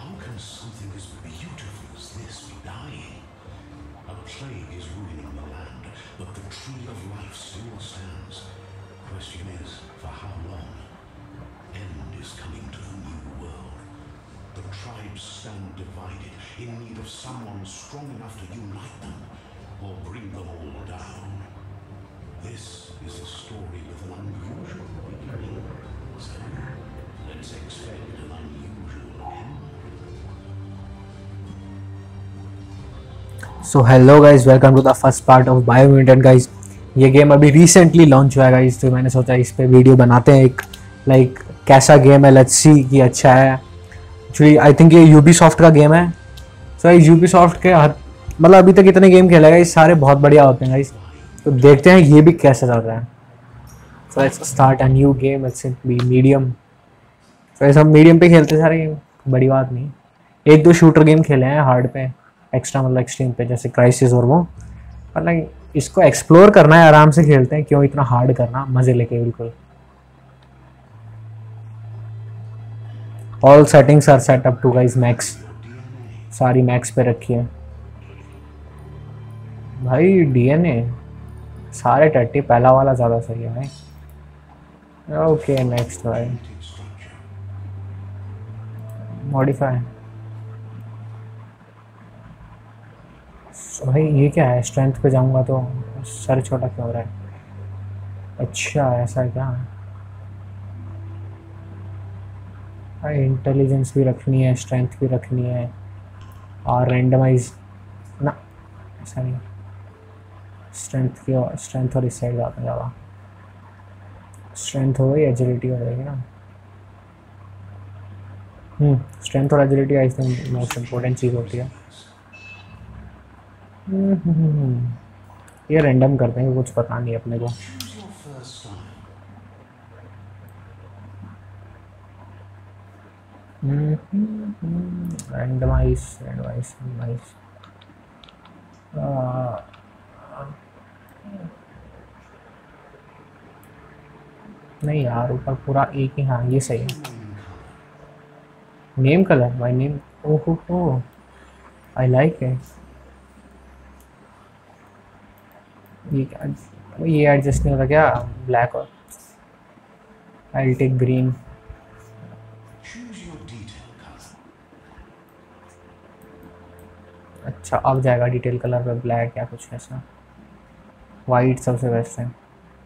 How can something as beautiful as this be dying? A plague is ruining the land, but the tree of life still stands. Question is, for how long? End is coming to the new world. The tribes stand divided, in need of someone strong enough to unite them, or bring them all down. This is a story with an unusual beginning. So, let's expect an unusual end. So hello guys, welcome to the first part of Biomutant guys. ये game अभी recently launch हुआ है guys, तो मैंने सोचा इस पे video बनाते हैं। एक कैसा गेम है, लेट्स सी कि अच्छा है। एक्चुअली आई थिंक ये यूबीसॉफ्ट का गेम है। सो यूबीसॉफ्ट के मतलब अभी तक इतने गेम खेले गाइज, सारे बहुत बढ़िया होते हैं गाइज। तो देखते हैं ये भी कैसा चल रहा है। So let's start a new game, let's be medium. तो ये सब मीडियम पे खेलते सारे गेम, बड़ी बात नहीं। एक दो शूटर गेम खेले हैं हार्ड पे, एक्स्ट्रा मतलब एक्सट्रीम पे, जैसे क्राइसिस और वो। मतलब इसको एक्सप्लोर करना है, आराम से खेलते हैं, क्यों इतना हार्ड करना, मजे लेके बिल्कुल। All settings are set up to guys max, सारी मैक्स पे रखी है भाई। डीएनए सारे 30, पहला वाला ज़्यादा सही है भाई। ओके नेक्स्ट भाई, मॉडिफाई। भाई ये क्या है, स्ट्रेंथ पे जाऊंगा तो सर छोटा क्यों हो रहा है? अच्छा ऐसा है क्या? भाई इंटेलिजेंस भी रखनी है, स्ट्रेंथ भी रखनी है, और रैंडमाइज ना, ऐसा नहीं। स्ट्रेंथ और इस साइड जाता ज़्यादा। स्ट्रेंथ हो गई, एजिलिटी हो जाएगी ना। स्ट्रेंथ और agility I think most important चीज़ होती है। ये रैंडम करते हैं, कुछ पता नहीं अपने को। रैंडमाइज नहीं यार, ऊपर पूरा एक ही। हाँ ये सही है। Name colour, my name. ओहो आई लाइक इट। ये एडजस्ट नहीं होता क्या? ब्लैक और आई टेक ग्रीन। अच्छा अब जाएगा डिटेल कलर पे, ब्लैक या कुछ ऐसा। वाइट सबसे बेस्ट है।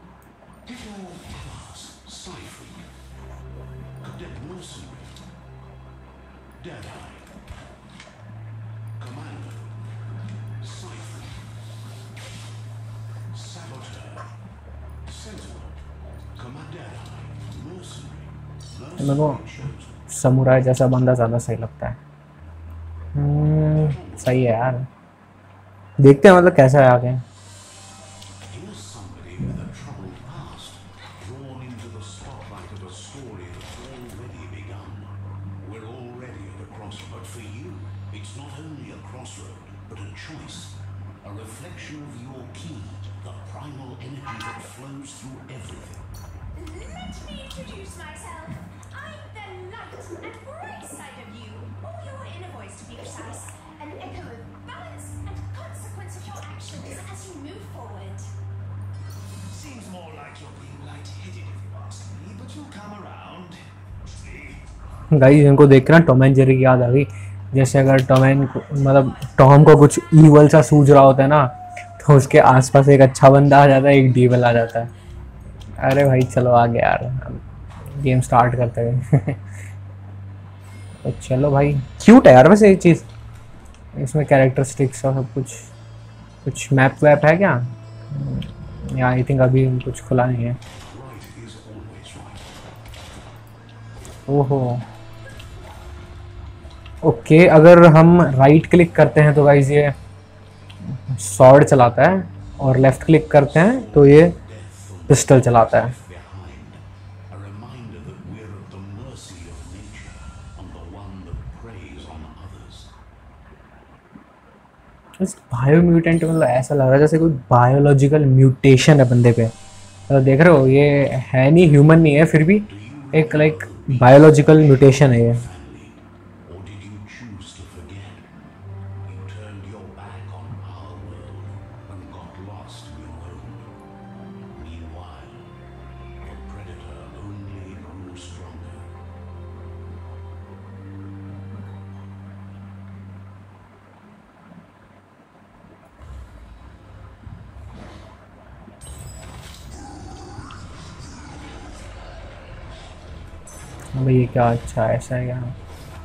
मेरे को समुराई जैसा बंदा ज़्यादा सही लगता है। सही है यार, देखते हैं मतलब कैसा है आगे। गाइस इनको देख के ना टॉम एंड जेरी की याद आ गई। जैसे अगर टॉम को कुछ ईवल सा सूझ रहा होता है ना, तो उसके आसपास एक अच्छा बंदा आ जाता है, एक डीवल आ जाता है। अरे भाई चलो आगे यार, गेम स्टार्ट करते हैं। तो चलो भाई, क्यूट है यार वैसे एक चीज़ इसमें, कैरेक्टरिस्टिक्स और सब कुछ। कुछ मैप वैप है क्या? या आई थिंक अभी कुछ खुला नहीं है। ओहो ओके, अगर हम राइट क्लिक करते हैं तो गाइस ये स्वॉर्ड चलाता है, और लेफ्ट क्लिक करते हैं तो ये पिस्टल चलाता है। बायोम्यूटेंट मतलब ऐसा लग रहा है जैसे कोई बायोलॉजिकल म्यूटेशन है बंदे पे। तो देख रहे हो, ये है नहीं, ह्यूमन नहीं है, फिर भी एक बायोलॉजिकल म्यूटेशन है ये। भाई ये क्या अच्छा ऐसा है क्या?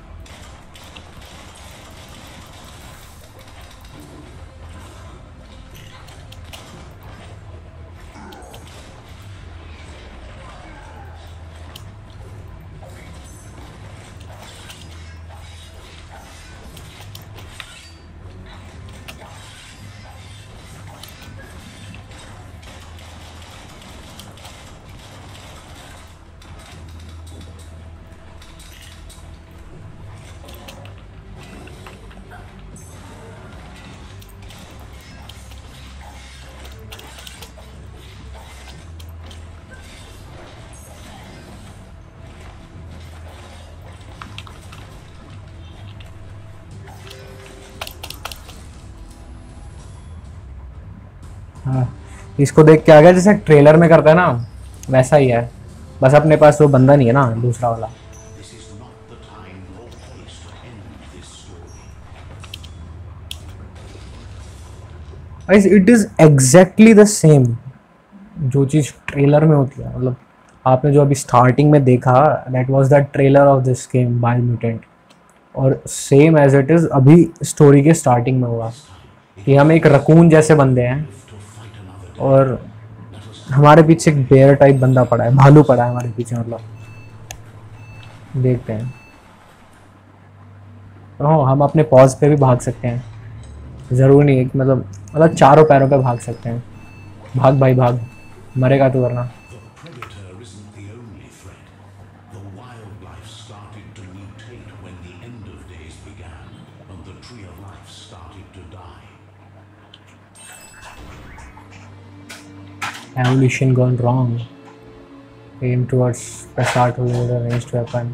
हाँ, इसको देख के आ गया जैसे ट्रेलर में करता है ना, वैसा ही है। बस अपने पास वो बंदा नहीं है ना, दूसरा वाला। This is not the time nor place to end this story. It is exactly the same जो चीज़ ट्रेलर में होती है। मतलब आपने जो अभी स्टार्टिंग में देखा, that was the trailer of this game Biomutant, और सेम एज इट इज़ अभी स्टोरी के स्टार्टिंग में हुआ कि हम एक रकून जैसे बंदे हैं To fight another day. और हमारे पीछे एक बेयर टाइप बंदा पड़ा है, भालू पड़ा है हमारे पीछे। मतलब देखते हैं। हाँ, हम अपने पॉज पे भी भाग सकते हैं, ज़रूरी नहीं है मतलब चारों पैरों पे भाग सकते हैं। भाग भाई भाग, मरेगा तो वरना। The predator isn't the only threat. The wildlife started to mutate when the end of days began, and the tree of life started to die. Evolution gone wrong. Aim towards Prasad to load a ranged weapon.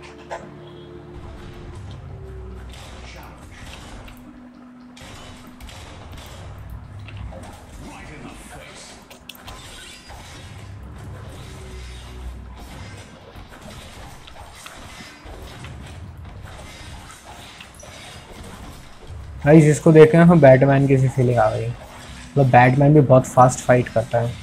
भाई जिसको देख के ना Batman की सी feeling आ गई। मतलब Batman भी बहुत फास्ट फाइट करता है।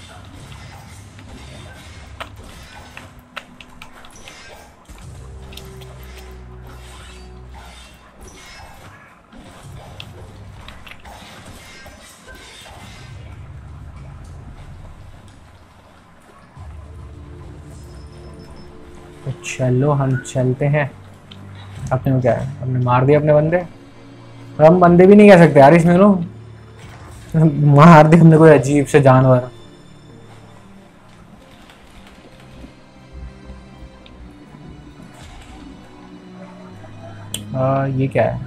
तो चलो हम चलते हैं। अपने को क्या है, हमने मार दिया अपने बंदे। और हम बंदे भी नहीं कह सकते यार इसमें, लो मार दिया हमने कोई अजीब से जानवर। ये क्या है?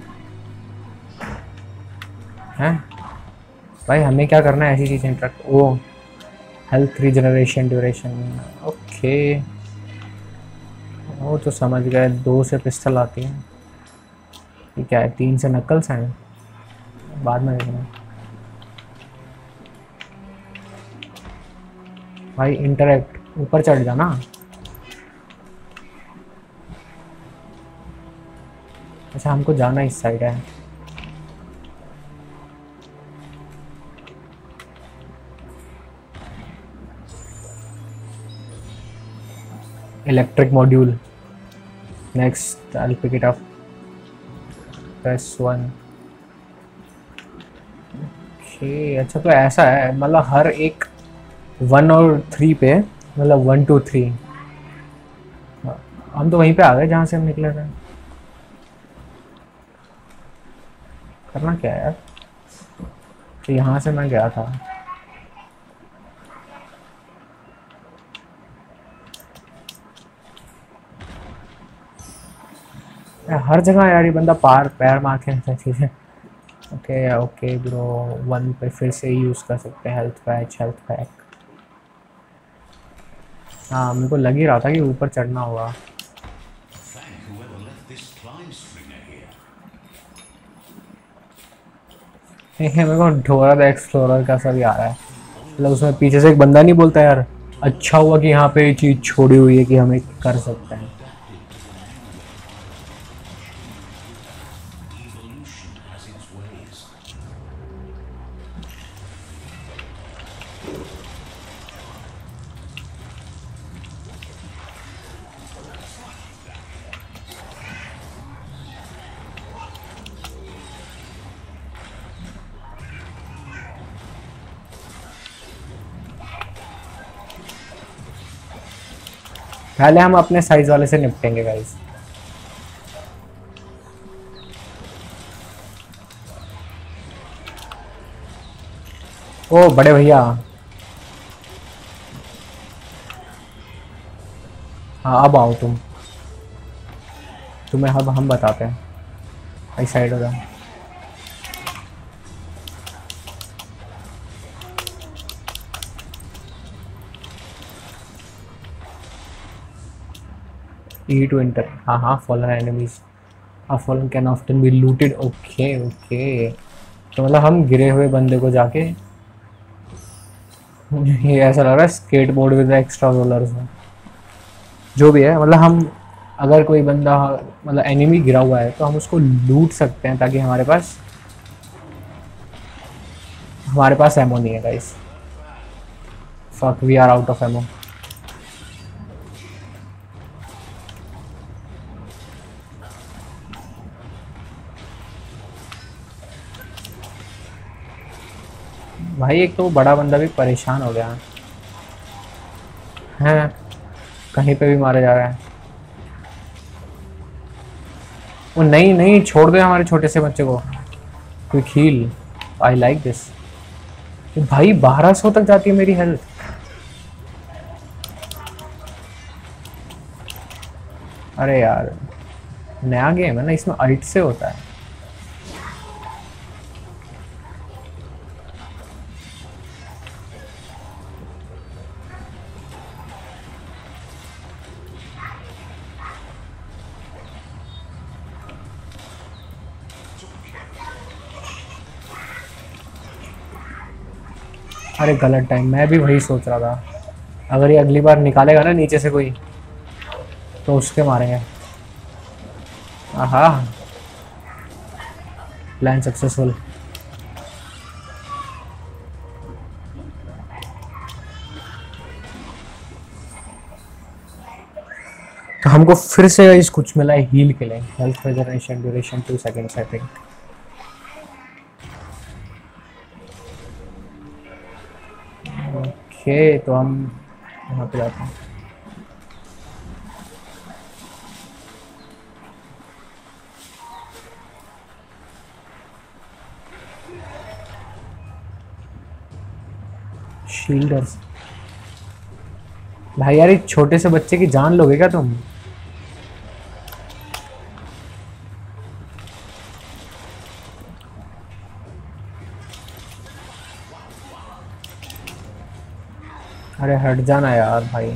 हैं भाई, हमें क्या करना है ऐसी चीज़ें interact. Oh health regeneration duration, okay वो तो समझ गए। 2 से पिस्टल आती है। ये क्या है? 3 से नकल्स हैं, बाद में देखना। भाई इंटरेक्ट, ऊपर चढ़ जाना। अच्छा हमको जाना इस साइड है। Electric module, next I will pick it up. Press 1। Okay अच्छा, तो ऐसा है मतलब हर एक 1 और 3 पे, मतलब 1 2 3। हम तो वहीं पे आ गए जहाँ से हम निकले थे। करना क्या है यार? तो यहाँ से मैं गया था। हर जगह यार ये बंदा पैर मार के ऐसा चीज़ें। ओके ओके ब्रो, 1 पे फिर से यूज़ कर सकते हैं हेल्थ पैक। हाँ मेरे को लग ही रहा था कि ऊपर चढ़ना होगा। Thank whoever left this climb stringer here. मेरे को ढोरा द एक्सप्लोरर का सब आ रहा है। मतलब उसमें पीछे से एक बंदा नहीं बोलता यार, अच्छा हुआ कि यहाँ पे ये चीज़ छोड़ी हुई है कि हम एक कर सकते हैं। Evolution has its ways. पहले हम अपने साइज वाले से निपटेंगे गाइस। ओ बड़े भैया, हाँ अब आओ तुम, तुम्हें अब हम बताते हैं। भाई साइड हो जाओ। E to enter, हाँ हाँ, fallen enemies are fallen can often be looted। Okay okay, तो मतलब हम गिरे हुए बंदे को जाके ये ऐसा लग रहा है skate board with extra rollers में, जो भी है। मतलब हम अगर कोई बंदा मतलब एनिमी गिरा हुआ है तो हम उसको लूट सकते हैं, ताकि हमारे पास एमो नहीं है गाइस। Fuck, we are out of ammo. भाई एक तो बड़ा बंदा भी परेशान हो गया है, कहीं पे भी मारे जा रहा है। वो नहीं नहीं, छोड़ दो हमारे छोटे से बच्चे को। Quick heal, I like this. भाई 1200 तक जाती है मेरी हेल्थ। अरे यार नया गेम है ना, इसमें अल्ट से होता है। अरे गलत टाइम, मैं भी वही सोच रहा था। अगर ये अगली बार निकालेगा ना नीचे से कोई, तो उसके मारेंगे। आहा, प्लान सक्सेसफुल। तो हमको फिर से इस कुछ मिला है हील के लिए, health reservation duration 2 seconds I think. Okay तो हम यहाँ पे जाते हैं। शील्डर्स, भाई यार एक छोटे से बच्चे की जान लोगे क्या तुम? अरे हट जाना यार भाई।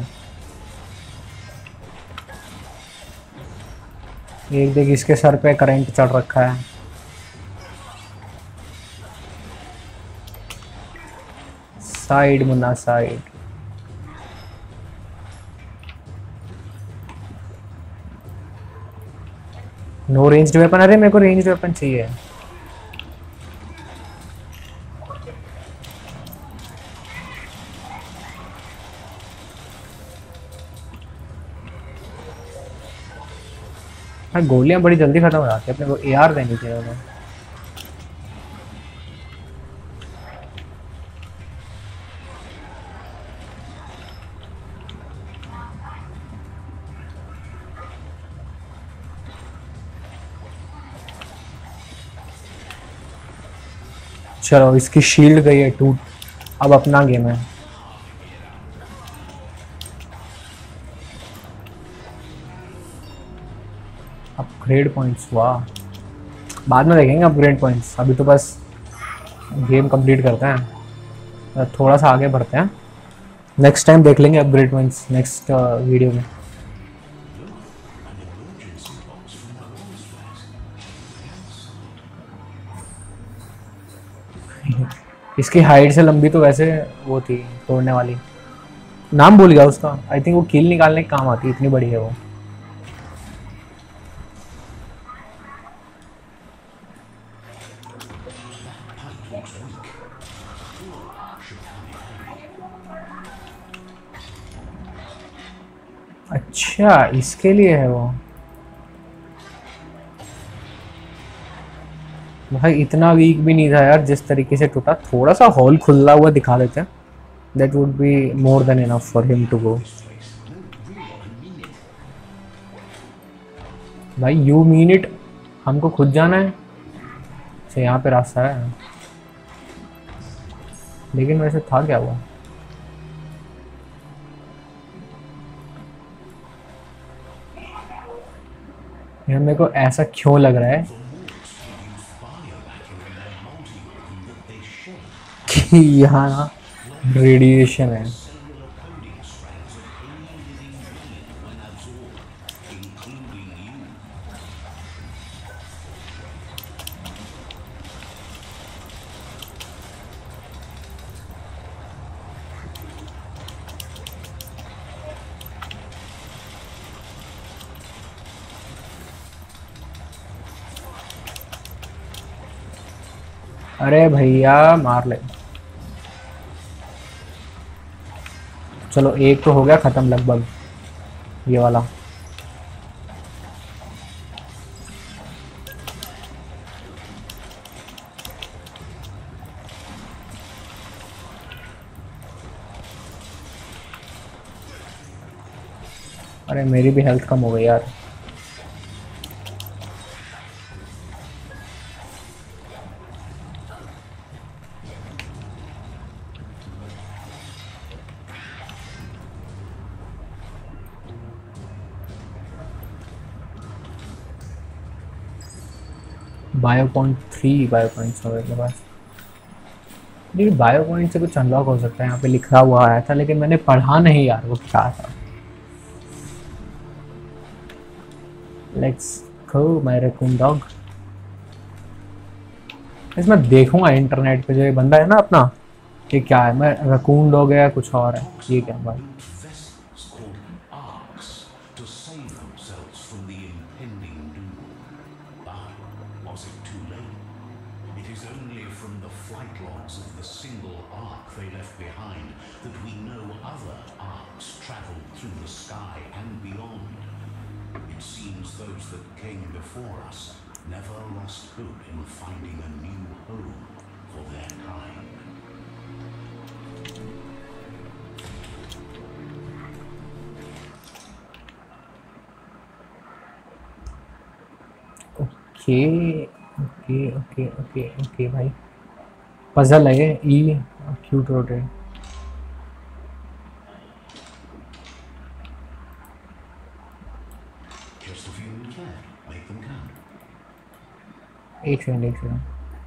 एक देख, इसके सर पे करंट चढ़ रखा है। साइड मुन्ना साइड। नो रेंज्ड वेपन, अरे मेरे को रेंज्ड वेपन चाहिए। हाँ गोलियां बड़ी जल्दी खत्म हो जाती है, अपने को एआर देनी चाहिए उन्हें। चलो इसकी शील्ड गई है टूट, अब अपना गेम है। अपग्रेड पॉइंट्स, वाह बाद में देखेंगे अपग्रेड पॉइंट्स, अभी तो बस गेम कंप्लीट करते हैं, थोड़ा सा आगे बढ़ते हैं। नेक्स्ट टाइम देख लेंगे अपग्रेड पॉइंट्स नेक्स्ट वीडियो में। इसकी हाइट से लंबी तो वैसे वो थी तोड़ने वाली, नाम भूल गया उसका। आई थिंक वो कील निकालने के काम आती है, इतनी बड़ी है वो। अच्छा इसके लिए है वो। भाई इतना वीक भी नहीं था यार जिस तरीके से टूटा, थोड़ा सा हॉल खुला हुआ दिखा देते हैं, that would be more than enough for him to go. भाई यू मीन इट, हमको खुद जाना है। अच्छा यहाँ पे रास्ता है, लेकिन वैसे था क्या हुआ? यार मेरे को ऐसा क्यों लग रहा है कि यहाँ रेडिएशन है। अरे भैया मार ले। चलो एक तो हो गया खत्म लगभग, ये वाला। अरे मेरी भी हेल्थ कम हो गई यार। बायो पॉइंट 3 बायो पॉइंट्स हो गए पास। नहीं बायो पॉइंट से कुछ अनलॉक हो सकता है, यहाँ पे लिखा हुआ आया था लेकिन मैंने पढ़ा नहीं यार वो क्या था। Let's go my raccoon dog. इसमें देखूंगा इंटरनेट पे जो ये बंदा है ना अपना, ये क्या है, मैं रैकून डॉग है या कुछ और है, ये क्या भाई? Never lost hope in finding a new home for their kind. Okay okay okay okay okay भाई, पजल है ई क्यूट रोटेट। एक सेकंड।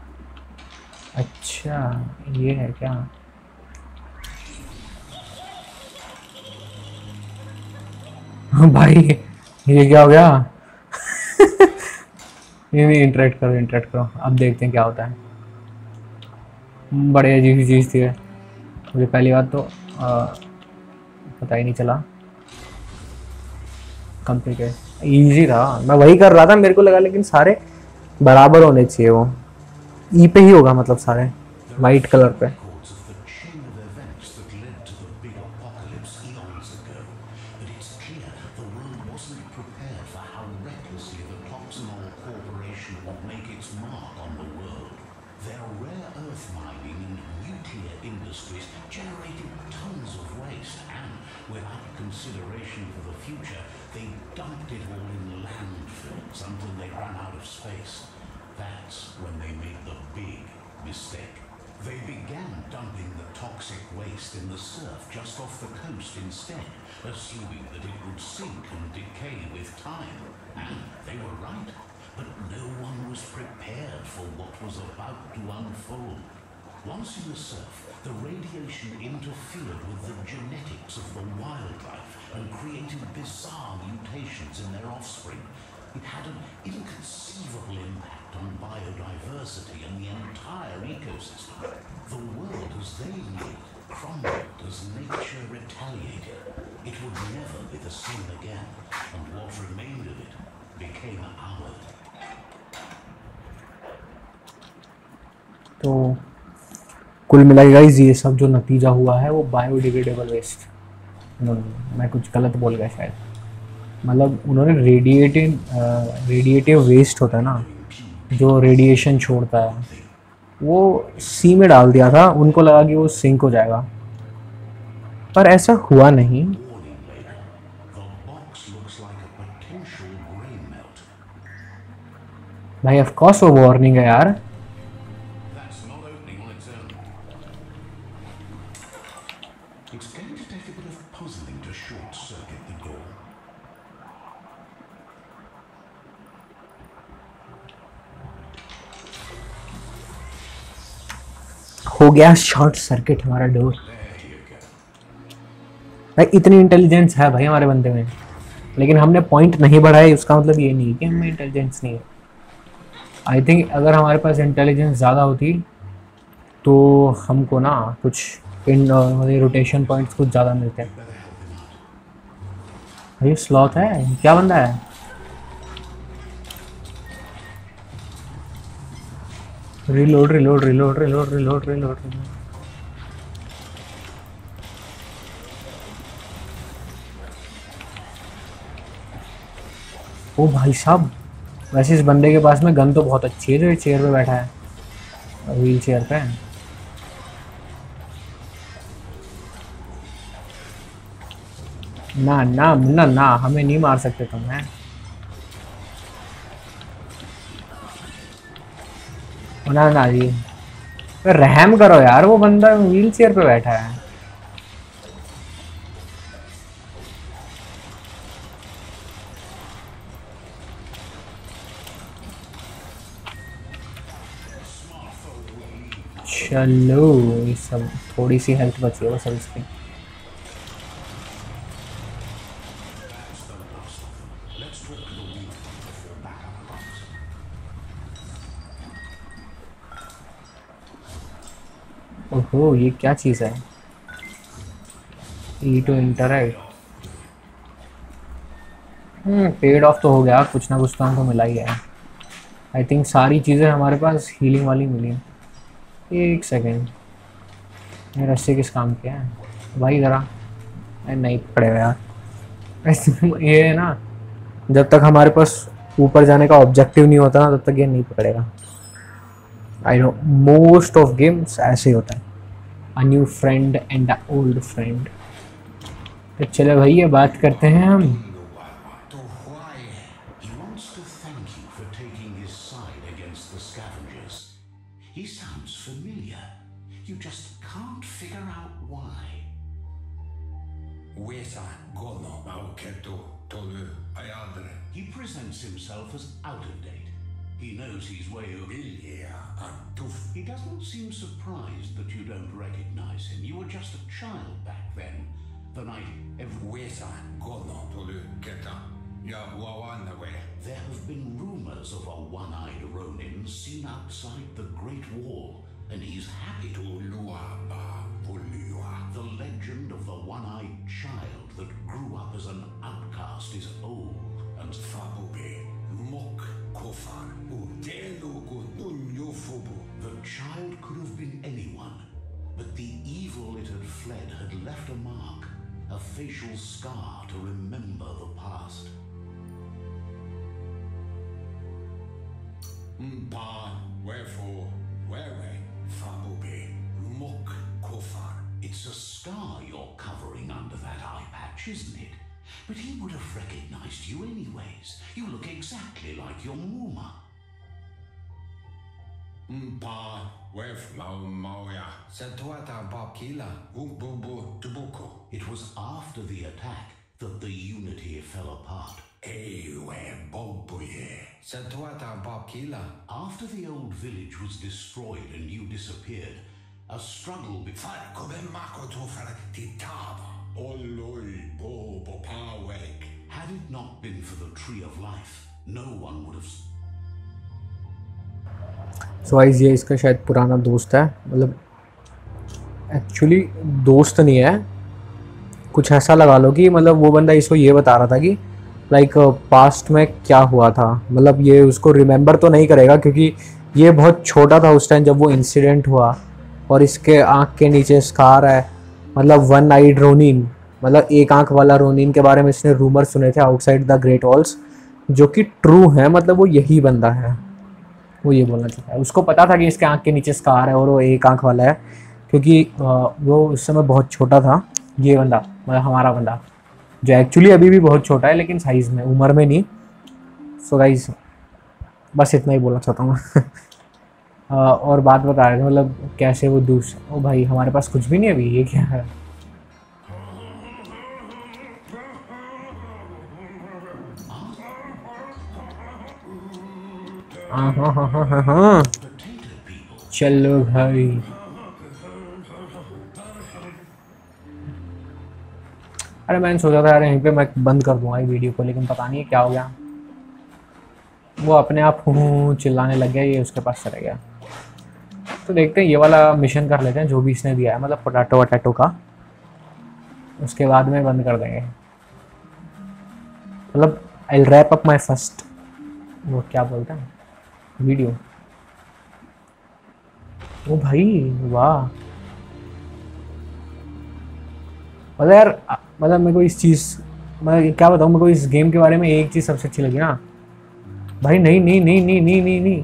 अच्छा ये है क्या? भाई ये क्या हो गया? ये भी इंटरेक्ट करो अब देखते हैं क्या होता है। बड़े अजीब सी चीज़ थी मुझे पहली बात तो पता ही नहीं चला। कॉम्प्लिकेटेड इजी था, मैं वही कर रहा था, मेरे को लगा लेकिन सारे बराबर होने चाहिए। वो ई पे ही होगा मतलब सारे वाइट कलर पे। Assuming that it would sink and decay with time. And they were right. But no one was prepared for what was about to unfold. Once in the surf, the radiation interfered with the genetics of the wildlife and created bizarre mutations in their offspring. It had an inconceivable impact on biodiversity and the entire ecosystem. The world as they knew it crumbled as nature retaliated. It would never be the same again, and what remained of it became ours. तो कुल मिला के guys ये सब जो नतीजा हुआ है वो बायोडिग्रेडेबल वेस्ट, मैं कुछ गलत बोल गया शायद, मतलब उन्होंने रेडिएटिव वेस्ट होता है ना जो रेडिएशन छोड़ता है, वो सी में डाल दिया था। उनको लगा कि वो सिंक हो जाएगा, पर ऐसा हुआ नहीं। भाई ऑफ कोर्स वो वार्निंग है यार। That's not opening on its own. It's going to take a bit of puzzling to short circuit the door. हो गया शॉर्ट सर्किट हमारा डोर। There you go. भाई इतनी इंटेलिजेंस है भाई हमारे बंदे में, लेकिन हमने पॉइंट नहीं बढ़ाया, उसका मतलब ये नहीं कि हमें इंटेलिजेंस नहीं है। आई थिंक अगर हमारे पास इंटेलिजेंस ज़्यादा होती तो हमको ना कुछ इन रोटेशन पॉइंट्स कुछ ज़्यादा मिलते हैं। भाई स्लॉथ है क्या बंदा है? Reload reload reload reload reload reload. ओ भाई साहब, वैसे इस बंदे के पास में गन तो बहुत अच्छी है जो ये चेयर पे बैठा है, व्हील चेयर पे। ना ना ना ना, हमें नहीं मार सकते तुम हैं। ना ना जी, रहम करो यार, वो बंदा व्हील चेयर पे बैठा है। चलो ये सब थोड़ी सी हेल्थ बची है बस अब इसकी। ओहो ये क्या चीज़ है? E to interact. Paid off तो हो गया, कुछ ना कुछ तो हमको मिला ही है। आई थिंक सारी चीज़ें हमारे पास हीलिंग वाली मिली हैं। एक सेकेंड, ये रस्सी किस काम के हैं भाई? ज़रा नहीं पड़ेगा यार। ये है ना, जब तक हमारे पास ऊपर जाने का ऑब्जेक्टिव नहीं होता ना तब तक ये नहीं पकड़ेगा। I know most of games ऐसे ही होता है, a new friend and a old friend. तो चलो भाई ये बात करते हैं हम। He wants to thank you for taking his side against the scavengers. He sounds familiar. You just can't figure out why. Wesa gono auketu tolu ayadre. He presents himself as out of date. He knows he's way over. Ilia atuf. He doesn't seem surprised that you don't recognize him. You were just a child back then. The night Wesa gono tolu keta. Ya wawana we. There have been rumors of a one-eyed Ronin seen outside the Great Wall, and he's happy to. Lua ba vulua. The legend of the one-eyed child that grew up as an outcast is old and Fabube mok kofar utelugu nunyofubu. the child could have been anyone, but the evil it had fled had left a mark, a facial scar to remember the past. Mpa wherefore where Fabube mok kofar. It's a scar you're covering under that eye patch, isn't it? But he would have recognized you anyways. You look exactly like your Muma. Mpa wherefore mauya. Satuata bakila ububu tubuko. It was after the attack that the unity fell apart. Ewe bobuye. Satuata bakila. After the old village was destroyed and you disappeared, a struggle Far come mako to fara titaba. Oloi bobo pawek. Had it not been for the Tree of Life, no one would have. So guys ये इसका शायद पुराना दोस्त है, मतलब actually दोस्त नहीं है, कुछ ऐसा लगा लो कि मतलब वो बंदा इसको ये बता रहा था कि लाइक पास्ट में क्या हुआ था। मतलब ये उसको रिमेंबर तो नहीं करेगा क्योंकि ये बहुत छोटा था उस टाइम जब वो इंसिडेंट हुआ, और इसके आँख के नीचे स्कार है, मतलब वन आइड रोनिन, मतलब एक आँख वाला रोनिन के बारे में इसने रूमर सुने थे आउटसाइड द ग्रेट वॉल्स, जो कि ट्रू है। मतलब वो यही बंदा है, वो ये बोलना चाहता है। उसको पता था कि इसके आँख के नीचे स्कार है और वो एक आँख वाला है, क्योंकि वो उस समय बहुत छोटा था ये बंदा, मतलब हमारा बंदा जो एक्चुअली अभी भी बहुत छोटा है लेकिन साइज़ में, उम्र में नहीं। सो गाइस बस इतना ही बोलना चाहता हूँ मैं। और बात बता रहे थे मतलब कैसे वो दूसरा, ओ भाई हमारे पास कुछ भी नहीं है अभी, ये क्या है? हाँ हाँ हाँ हाँ हाँ हाँ, चलो भाई। अरे मैंने सोचा था यार यहीं पे मैं बंद कर दूंगा ये वीडियो को, लेकिन पता नहीं क्या हो गया, वो अपने आप हूँ चिल्लाने लग गया, ये उसके पास चला गया। तो देखते हैं ये वाला मिशन कर लेते हैं जो भी इसने दिया है, मतलब पोटैटो वटैटो का, उसके बाद में बंद कर देंगे। मतलब I wrap up my first, वो क्या बोलते हैं, वीडियो। ओ भाई वाह, मतलब यार मतलब मेरे को इस चीज़, मैं क्या बताऊँ, मेरे को इस गेम के बारे में एक चीज़ सबसे अच्छी लगी ना भाई। नहीं नहीं नहीं नहीं नहीं नहीं नहीं,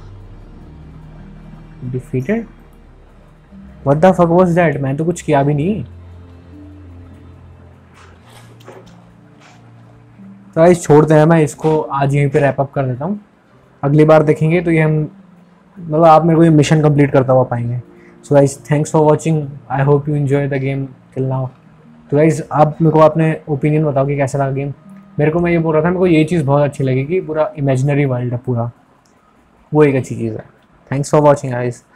defeated, what the fuck was that? मैंने तो कुछ किया भी नहीं। तो गाइस छोड़ते हैं, मैं इसको आज यहीं पे रैप अप कर देता हूँ। अगली बार देखेंगे तो ये हम, मतलब आप मेरे को ये मिशन कंप्लीट करता हुआ पाएंगे। So guys thanks for watching, I hope you enjoy the game till now. तो गाइस आप मेरे को अपने ओपिनियन बताओ कि कैसा लगा गेम। मेरे को, मैं ये बोल रहा था, मेरे को ये चीज़ बहुत अच्छी लगी कि पूरा इमेजिनरी वर्ल्ड है पूरा, वो एक अच्छी चीज़ है। Thanks for watching guys.